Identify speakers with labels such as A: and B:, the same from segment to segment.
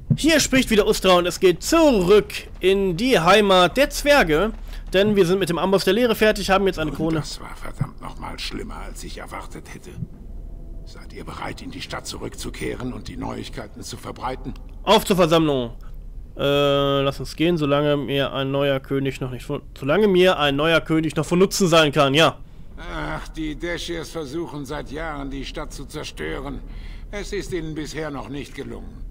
A: Hier spricht wieder Ustra und es geht zurück in die Heimat der Zwerge. Denn wir sind mit dem Amboss der Leere fertig, haben jetzt eine Krone.
B: Das war verdammt nochmal schlimmer, als ich erwartet hätte. Seid ihr bereit, in die Stadt zurückzukehren und die Neuigkeiten zu verbreiten?
A: Auf zur Versammlung. Lass uns gehen, solange mir ein neuer König noch von Nutzen sein kann, ja.
B: Ach, die Dashiers versuchen seit Jahren, die Stadt zu zerstören. Es ist ihnen bisher noch nicht gelungen.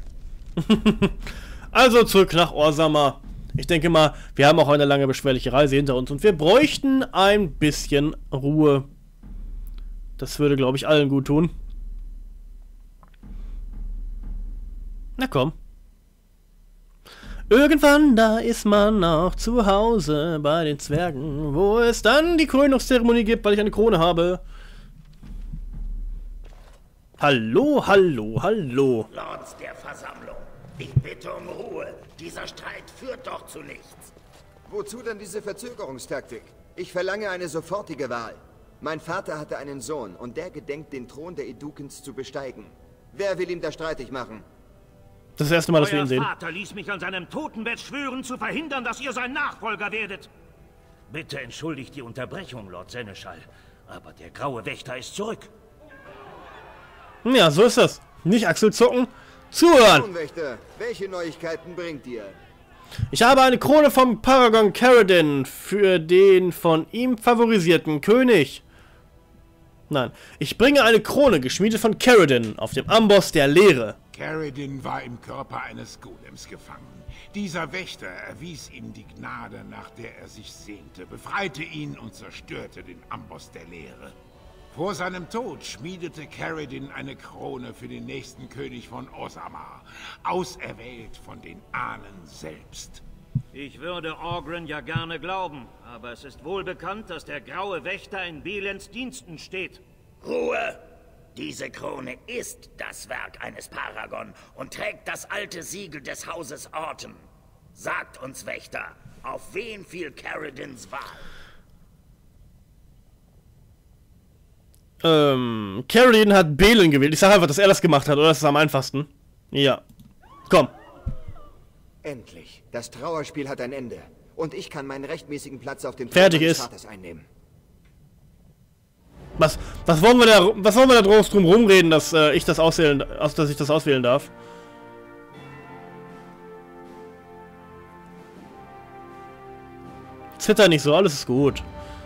A: Also zurück nach Orzammar. Ich denke mal, wir haben auch eine lange beschwerliche Reise hinter uns und wir bräuchten ein bisschen Ruhe. Das würde, glaube ich, allen gut tun. Na komm. Irgendwann, da ist man auch zu Hause bei den Zwergen, wo es dann die Krönungszeremonie gibt, weil ich eine Krone habe. Hallo, hallo, hallo.
C: Lords der Versammlung, ich bitte um Ruhe. Dieser Streit führt doch zu nichts.
D: Wozu denn diese Verzögerungstaktik? Ich verlange eine sofortige Wahl. Mein Vater hatte einen Sohn und der gedenkt, den Thron der Edukens zu besteigen. Wer will ihm da streitig machen?
A: Das ist das erste Mal, dass wir ihn sehen.
C: Euer Vater ließ mich an seinem Totenbett schwören, zu verhindern, dass ihr sein Nachfolger werdet. Bitte entschuldigt die Unterbrechung, Lord Seneschall, aber der graue Wächter ist zurück.
A: Ja, so ist das. Nicht Achselzucken, zuhören.
D: Kronwächter, welche Neuigkeiten bringt ihr?
A: Ich habe eine Krone vom Paragon Caradin für den von ihm favorisierten König. Nein, ich bringe eine Krone, geschmiedet von Caradin, auf dem Amboss der Leere.
B: Caradin war im Körper eines Golems gefangen. Dieser Wächter erwies ihm die Gnade, nach der er sich sehnte, befreite ihn und zerstörte den Amboss der Leere. Vor seinem Tod schmiedete Caradin eine Krone für den nächsten König von Orzammar, auserwählt von den Ahnen selbst.
C: Ich würde Oghren ja gerne glauben, aber es ist wohl bekannt, dass der graue Wächter in Belens Diensten steht. Ruhe! Diese Krone ist das Werk eines Paragon und trägt das alte Siegel des Hauses Orton. Sagt uns, Wächter, auf wen fiel Caradins Wahl?
A: Caradin hat Belen gewählt. Ich sage einfach, dass er das gemacht hat, oder? Das ist am einfachsten. Ja. Komm.
D: Endlich. Das Trauerspiel hat ein Ende. Und ich kann meinen rechtmäßigen Platz auf dem Thron
A: Fertig
D: meines
A: ist.
D: Vaters einnehmen.
A: Was wollen wir da drum rumreden, dass ich das auswählen darf? Zitter nicht so, alles ist gut.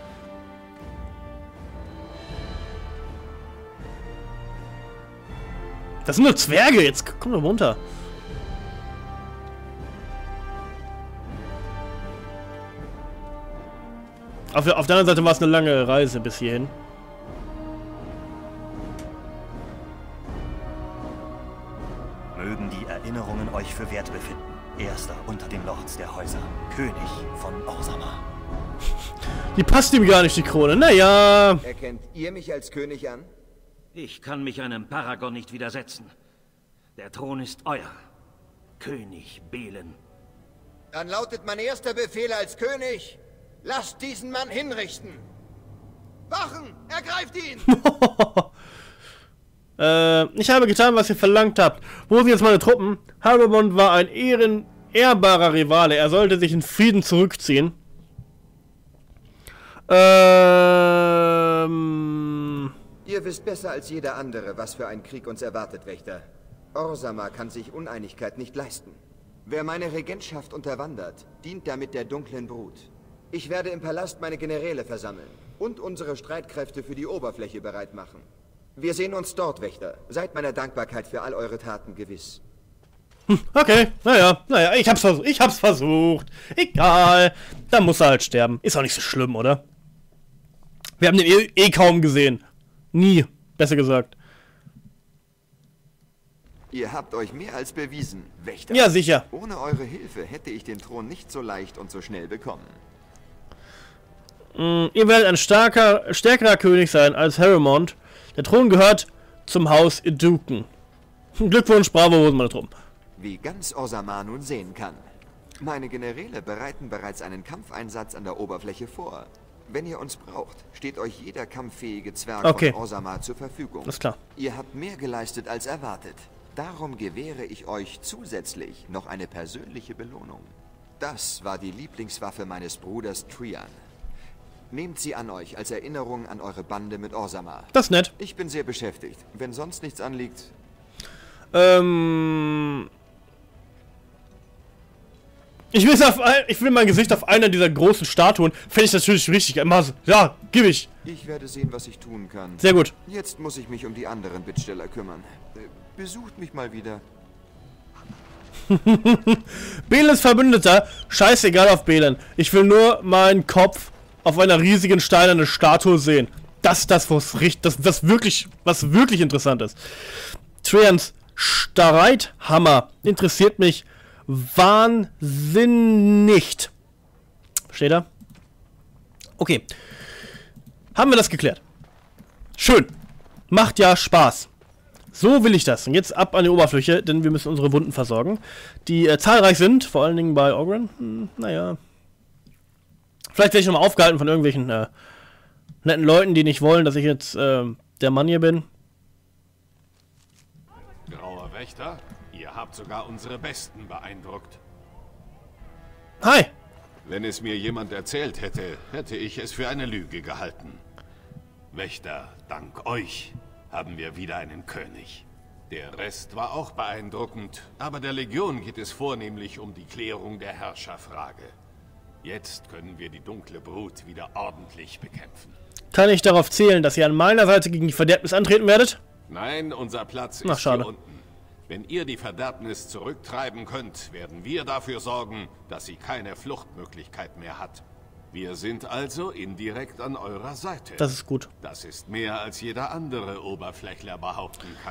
A: Das sind nur Zwerge, jetzt komm doch runter. Auf der anderen Seite war es eine lange Reise bis hierhin.
E: Mögen die Erinnerungen euch für wert befinden. Erster unter den Lords der Häuser, König von Orzammar.
A: Die passt ihm gar nicht, die Krone. Naja.
D: Erkennt ihr mich als König an?
C: Ich kann mich einem Paragon nicht widersetzen. Der Thron ist euer, König Belen.
D: Dann lautet mein erster Befehl als König: Lasst diesen Mann hinrichten! Wachen! Ergreift ihn!
A: Ich habe getan, was ihr verlangt habt. Wo sind jetzt meine Truppen? Harrowmont war ein ehrbarer Rivale. Er sollte sich in Frieden zurückziehen.
D: Ihr wisst besser als jeder andere, was für ein Krieg uns erwartet, Wächter. Orzammar kann sich Uneinigkeit nicht leisten. Wer meine Regentschaft unterwandert, dient damit der dunklen Brut. Ich werde im Palast meine Generäle versammeln und unsere Streitkräfte für die Oberfläche bereit machen. Wir sehen uns dort, Wächter. Seid meiner Dankbarkeit für all eure Taten gewiss.
A: Okay, naja, ich hab's versucht. Egal, dann muss er halt sterben. Ist auch nicht so schlimm, oder? Wir haben den eh kaum gesehen. Nie, besser gesagt.
D: Ihr habt euch mehr als bewiesen, Wächter.
A: Ja, sicher.
D: Ohne eure Hilfe hätte ich den Thron nicht so leicht und so schnell bekommen.
A: Ihr werdet ein stärkerer König sein als Harrowmont. Der Thron gehört zum Haus Eduken. Glückwunsch, bravo, wo sind meine Truppen?
D: Wie ganz Orzammar nun sehen kann. Meine Generäle bereiten bereits einen Kampfeinsatz an der Oberfläche vor. Wenn ihr uns braucht, steht euch jeder kampffähige Zwerg von Orzammar zur Verfügung.
A: Alles klar.
D: Ihr habt mehr geleistet als erwartet. Darum gewähre ich euch zusätzlich noch eine persönliche Belohnung. Das war die Lieblingswaffe meines Bruders Trian. Nehmt sie an euch als Erinnerung an eure Bande mit Orzammar.
A: Das ist nett.
D: Ich bin sehr beschäftigt. Wenn sonst nichts anliegt...
A: Ich will mein Gesicht auf einer dieser großen Statuen. Fände ich natürlich richtig. Immer so. Ja, gib ich.
D: Ich werde sehen, was ich tun kann.
A: Sehr gut.
D: Jetzt muss ich mich um die anderen Bittsteller kümmern. Besucht mich mal wieder.
A: Belens Verbündeter. Scheißegal auf Belen. Ich will nur meinen Kopf auf einer riesigen steinernen Statue sehen. Das ist das, was wirklich interessant ist. Trians Streithammer interessiert mich wahnsinnig. Versteht er? Okay. Haben wir das geklärt. Schön. Macht ja Spaß. So will ich das. Und jetzt ab an die Oberfläche, denn wir müssen unsere Wunden versorgen, die zahlreich sind, vor allen Dingen bei Ogryn. Naja. Vielleicht werde ich nochmal aufgehalten von irgendwelchen netten Leuten, die nicht wollen, dass ich jetzt der Mann hier bin.
B: Grauer Wächter, ihr habt sogar unsere Besten beeindruckt.
A: Hi.
B: Wenn es mir jemand erzählt hätte, hätte ich es für eine Lüge gehalten. Wächter, dank euch haben wir wieder einen König. Der Rest war auch beeindruckend, aber der Legion geht es vornehmlich um die Klärung der Herrscherfrage. Jetzt können wir die dunkle Brut wieder ordentlich bekämpfen.
A: Kann ich darauf zählen, dass ihr an meiner Seite gegen die Verderbnis antreten werdet?
B: Nein, unser Platz
A: Ach,
B: ist
A: schade.
B: hier unten. Wenn ihr die Verderbnis zurücktreiben könnt, werden wir dafür sorgen, dass sie keine Fluchtmöglichkeit mehr hat. Wir sind also indirekt an eurer Seite.
A: Das ist gut.
B: Das ist mehr, als jeder andere Oberflächler behaupten kann.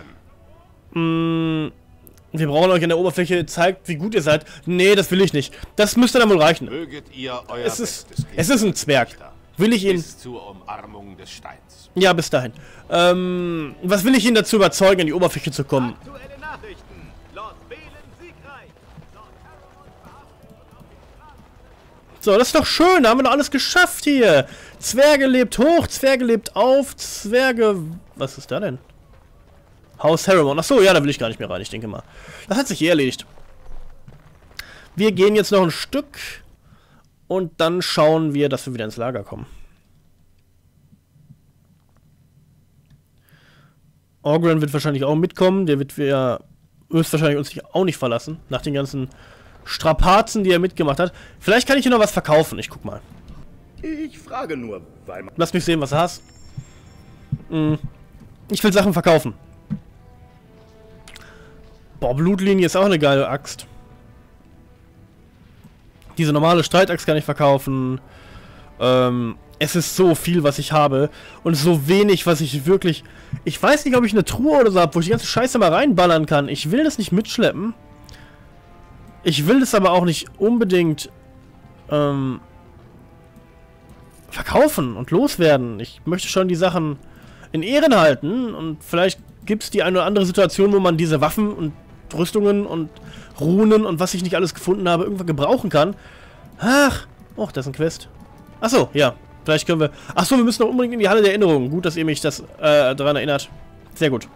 A: Wir brauchen euch an der Oberfläche, zeigt, wie gut ihr seid. Nee, das will ich nicht. Das müsste dann wohl reichen.
B: Möget ihr euer
A: Es
B: Bestes
A: ist ein Zwerg. Will ich ihn...
B: Bis zur Umarmung des Steins.
A: Ja, bis dahin. Was will ich ihn dazu überzeugen, an die Oberfläche zu kommen?
C: Aktuelle Nachrichten. Lord Belen siegreich.
A: So, das ist doch schön. Da haben wir doch alles geschafft hier. Zwerge lebt hoch, Zwerge lebt auf, Zwerge... Was ist da denn? Haus Harrowmont. Achso, ja, da will ich gar nicht mehr rein. Ich denke mal. Das hat sich hier erledigt. Wir gehen jetzt noch ein Stück. Und dann schauen wir, dass wir wieder ins Lager kommen. Ogryn wird wahrscheinlich auch mitkommen. Der wird ja höchstwahrscheinlich uns auch nicht verlassen. Nach den ganzen Strapazen, die er mitgemacht hat. Vielleicht kann ich hier noch was verkaufen. Ich guck mal.
C: Ich frage nur, weil man...
A: Lass mich sehen, was du hast. Ich will Sachen verkaufen. Boah, Blutlinie ist auch eine geile Axt. Diese normale Streitaxt kann ich verkaufen. Es ist so viel, was ich habe. Und so wenig, was ich wirklich... Ich weiß nicht, ob ich eine Truhe oder so habe, wo ich die ganze Scheiße mal reinballern kann. Ich will das nicht mitschleppen. Ich will das aber auch nicht unbedingt verkaufen und loswerden. Ich möchte schon die Sachen in Ehren halten. Und vielleicht gibt es die eine oder andere Situation, wo man diese Waffen und Rüstungen und Runen und was ich nicht alles gefunden habe, irgendwann gebrauchen kann. Ach, oh, das ist ein Quest. Achso, ja. Vielleicht können wir... Achso, wir müssen noch unbedingt in die Halle der Erinnerungen. Gut, dass ihr mich das daran erinnert. Sehr gut.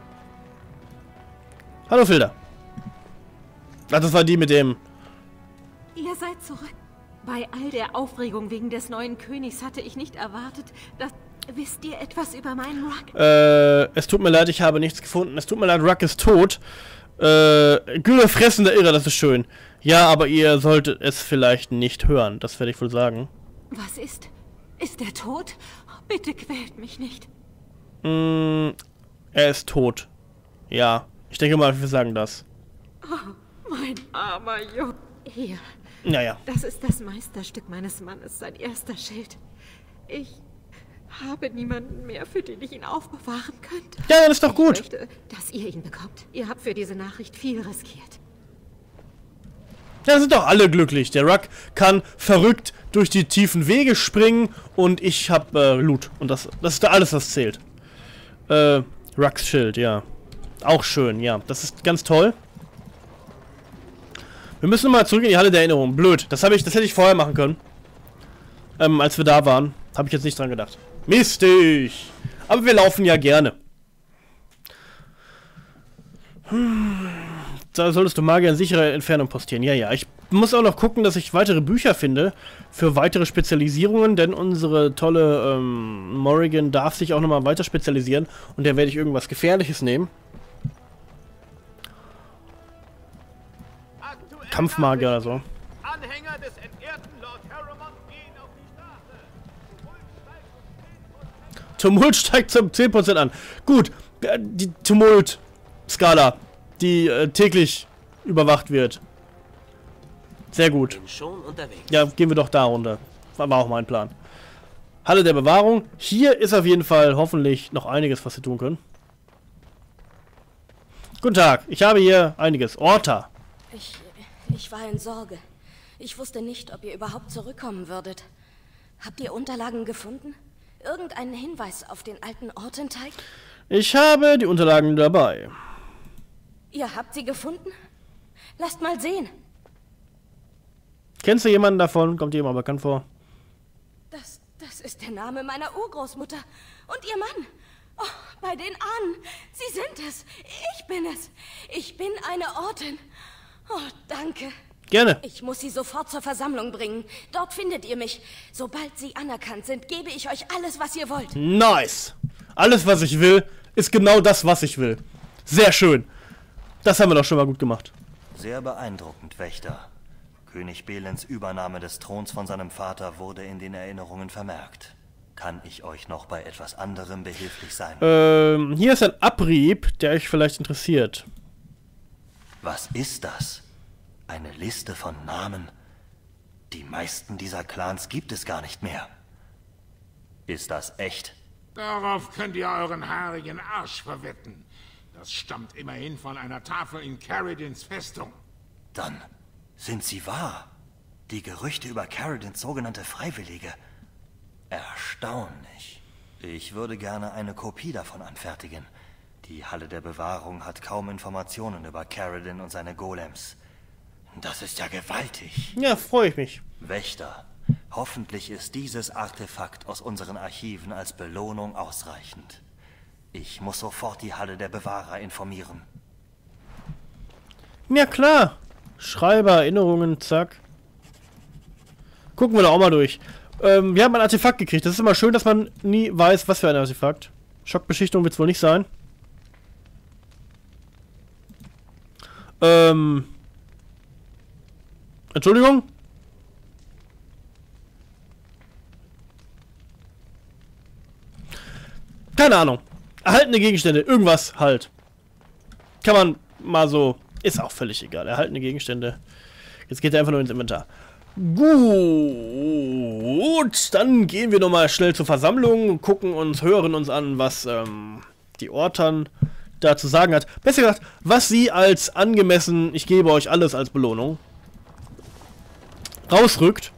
A: Hallo, Filder. Ach, das war die mit dem...
F: Ihr seid zurück. Bei all der Aufregung wegen des neuen Königs hatte ich nicht erwartet, dass... Wisst ihr etwas über meinen Ruck?
A: Es tut mir leid, ich habe nichts gefunden. Es tut mir leid, Ruck ist tot. Gülle fressende Irre, das ist schön. Ja, aber ihr solltet es vielleicht nicht hören. Das werde ich wohl sagen.
F: Was ist? Ist er tot? Bitte quält mich nicht.
A: Er ist tot. Ja, ich denke mal, wir sagen das.
F: Oh, mein armer Junge. Hier.
A: Naja.
F: Das ist das Meisterstück meines Mannes, sein erster Schild. Ich habe niemanden mehr, für den ich ihn aufbewahren könnte.
A: Ja, das ist doch gut.
F: Ich möchte, dass ihr ihn bekommt. Ihr habt für diese Nachricht viel riskiert.
A: Ja, sind doch alle glücklich. Der Ruck kann verrückt durch die tiefen Wege springen und ich habe Loot. Und das ist alles, was zählt. Rucks Schild, ja. Auch schön, ja. Das ist ganz toll. Wir müssen mal zurück in die Halle der Erinnerung. Blöd. Das hätte ich vorher machen können. Als wir da waren. Habe ich jetzt nicht dran gedacht. Mistig. Aber wir laufen ja gerne. Da solltest du Magier in sicherer Entfernung postieren. Ja, ja. Ich muss auch noch gucken, dass ich weitere Bücher finde für weitere Spezialisierungen, denn unsere tolle Morrigan darf sich auch nochmal weiter spezialisieren und da werde ich irgendwas Gefährliches nehmen. Kampfmagier oder so.
C: Anhänger des entehrten Lord Harrowmont gehen auf die Straße.
A: Tumult steigt zum 10% an. Gut, die Tumult-Skala, die täglich überwacht wird. Sehr gut.
G: Bin schon unterwegs.
A: Ja, gehen wir doch da runter. War auch mein Plan. Halle der Bewahrung. Hier ist auf jeden Fall hoffentlich noch einiges, was wir tun können. Guten Tag, ich habe hier einiges. Orta.
H: Ich war in Sorge. Ich wusste nicht, ob ihr überhaupt zurückkommen würdet. Habt ihr Unterlagen gefunden? Irgendeinen Hinweis auf den alten Ortenteig?
A: Ich habe die Unterlagen dabei.
H: Ihr habt sie gefunden? Lasst mal sehen.
A: Kennst du jemanden davon? Kommt dir mal bekannt vor?
H: Das ist der Name meiner Urgroßmutter. Und ihr Mann. Oh, bei den Ahnen. Sie sind es. Ich bin es. Ich bin eine Ortin. Oh, danke.
A: Gerne.
H: Ich muss sie sofort zur Versammlung bringen. Dort findet ihr mich. Sobald sie anerkannt sind, gebe ich euch alles, was ihr wollt.
A: Nice. Alles, was ich will, ist genau das, was ich will. Sehr schön. Das haben wir doch schon mal gut gemacht.
E: Sehr beeindruckend, Wächter. König Belens Übernahme des Throns von seinem Vater wurde in den Erinnerungen vermerkt. Kann ich euch noch bei etwas anderem behilflich sein?
A: Hier ist ein Abrieb, der euch vielleicht interessiert.
E: Was ist das? Eine Liste von Namen? Die meisten dieser Clans gibt es gar nicht mehr. Ist das echt?
B: Darauf könnt ihr euren haarigen Arsch verwetten. Das stammt immerhin von einer Tafel in Caridins Festung.
E: Dann sind sie wahr. Die Gerüchte über Caridins sogenannte Freiwillige. Erstaunlich. Ich würde gerne eine Kopie davon anfertigen. Die Halle der Bewahrung hat kaum Informationen über Caridin und seine Golems. Das ist ja gewaltig.
A: Ja, freue ich mich.
E: Wächter, hoffentlich ist dieses Artefakt aus unseren Archiven als Belohnung ausreichend. Ich muss sofort die Halle der Bewahrer informieren.
A: Ja, klar. Schreiber, Erinnerungen, zack. Gucken wir da auch mal durch. Wir haben ein Artefakt gekriegt. Das ist immer schön, dass man nie weiß, was für ein Artefakt. Schockbeschichtung wird es wohl nicht sein. Entschuldigung? Keine Ahnung. Erhaltene Gegenstände. Irgendwas halt. Kann man mal so... Ist auch völlig egal. Erhaltene Gegenstände. Jetzt geht er einfach nur ins Inventar. Gut. Dann gehen wir nochmal schnell zur Versammlung. Hören uns an, was die Ortan da zu sagen hat. Besser gesagt, was sie als angemessen, ich gebe euch alles als Belohnung, rausrückt.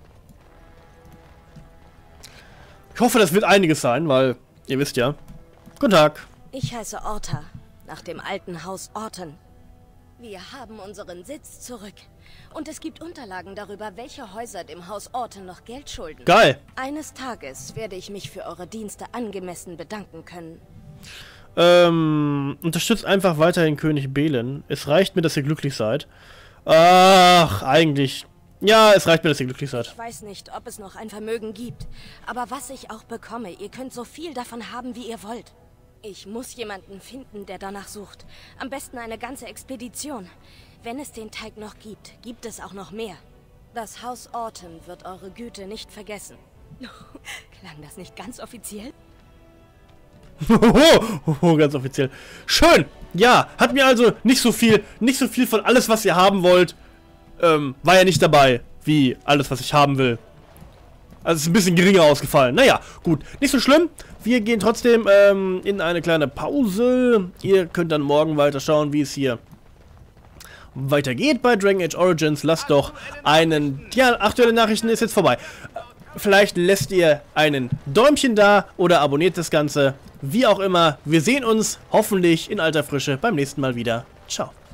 A: Ich hoffe, das wird einiges sein, weil ihr wisst ja. Guten Tag.
H: Ich heiße Orta, nach dem alten Haus Orten. Wir haben unseren Sitz zurück. Und es gibt Unterlagen darüber, welche Häuser dem Haus Orten noch Geld schulden.
A: Geil.
H: Eines Tages werde ich mich für eure Dienste angemessen bedanken können.
A: Unterstützt einfach weiterhin König Belen. Es reicht mir, dass ihr glücklich seid. Ach, eigentlich... Ja, es reicht mir, dass ihr glücklich seid.
H: Ich weiß nicht, ob es noch ein Vermögen gibt. Aber was ich auch bekomme, ihr könnt so viel davon haben, wie ihr wollt. Ich muss jemanden finden, der danach sucht. Am besten eine ganze Expedition. Wenn es den Teig noch gibt, gibt es auch noch mehr. Das Haus Orten wird eure Güte nicht vergessen. Klang das nicht ganz offiziell?
A: Ganz offiziell. Schön! Ja, hat mir also nicht so viel von alles, was ihr haben wollt, war ja nicht dabei, wie alles, was ich haben will. Also ist ein bisschen geringer ausgefallen. Naja, gut. Nicht so schlimm. Wir gehen trotzdem in eine kleine Pause. Ihr könnt dann morgen weiterschauen, wie es hier weitergeht bei Dragon Age Origins. Lasst doch einen... Ja, aktuelle Nachrichten ist jetzt vorbei. Vielleicht lässt ihr einen Däumchen da oder abonniert das Ganze. Wie auch immer. Wir sehen uns hoffentlich in alter Frische beim nächsten Mal wieder. Ciao.